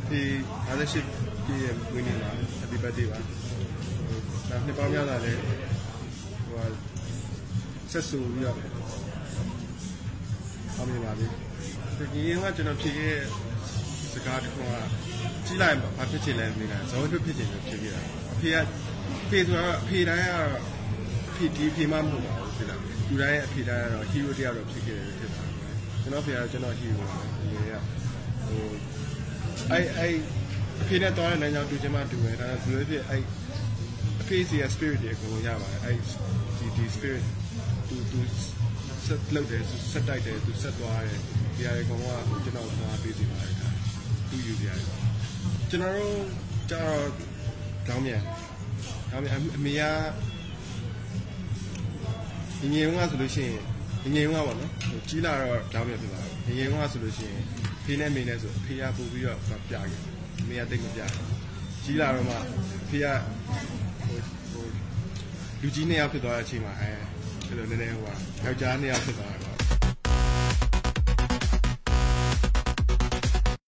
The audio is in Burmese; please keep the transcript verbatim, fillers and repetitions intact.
thì ở đây ship thì mình nhìn là happy birthday吧，那那包面呢嘞，我ဆက်စုပြီးတော့အောင်မြင်ပါပြီဒီရင်ကကျွန်တော်ဖြေခဲ့စကားတစ်ခုကကြီးလိုက်ဘာဖြစ်ချင်လဲမသိဘူးဇောဖြစ်ဖြစ်ချင်လို့ဖြေခဲ့တာအဖေကဖေဆိုတော့အဖေတိုင်းကတော့အဖေဒီဖေမမဟုတ်ပါဘူးဖြစ်လားလူတိုင်းရဲ့အဖေတိုင်းကတော့ hero တယောက်တော့ဖြစ်ခဲ့တယ်ဖြစ်တာကျွန်တော်ဖေကကျွန်တော် hero ပါဒီကဟိုအဲ့အဲ့အဖေနဲ့တော့တဲ့နိုင်ကြောင်တူချင်မှတူတယ်ဒါပေမဲ့ဘယ်လိုဖြစ်အဲ့အဖေစီရဲ့ spirit တွေအကုန်လုံးရပါတယ်အဲ့ဒီဒီ spirit တူတူဆက်လုပ်တယ်ဆက်တိုက်တယ်သူဆက်သွားတယ်ဒီအရာကောင်ကကျွန်တော်ဆွာပေးစီပါတယ်ခါသူယူကြရတယ်ကျွန်တော်တို့ကျတော့ကောင်းမြန်ကောင်းမြန်အမေကဒီငယ်ကဆိုလို့ရှိရင်ဒီငယ်ကပေါ့နော်ကြီးလာတော့ကောင်းမြန်ဖြစ်သွားတယ်ဒီငယ်ကဆိုလို့ရှိရင်ဖေးနဲ့မေနဲ့ဆိုဖေးကပို့ပြီးတော့ပြခဲ့အမေကတိတ်မပြကြီးလာတော့မှဖေးကဟိုဟိုလူကြီးနှစ်ယောက်ဖြစ်သွားတဲ့အချိန်မှာအဲအဲ့လိုနည်းနည်းဟိုကယောက်ျားနှစ်ယောက်ဖြစ်သွားတယ်